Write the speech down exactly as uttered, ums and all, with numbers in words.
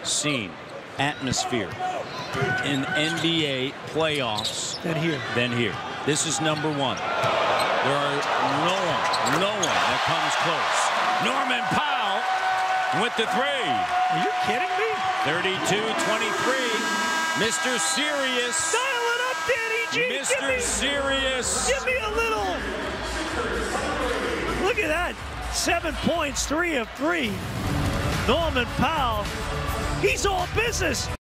seen atmosphere in N B A playoffs than here. Than here. This is number one. There are no one, no one that comes close. Norman Powell with the three. Are you kidding me? thirty-two twenty-three. Mister Serious. Dial it up, Danny G. Mister Give me, Serious. Give me a little. Look at that. Seven points, three of three. Norman Powell. He's all business.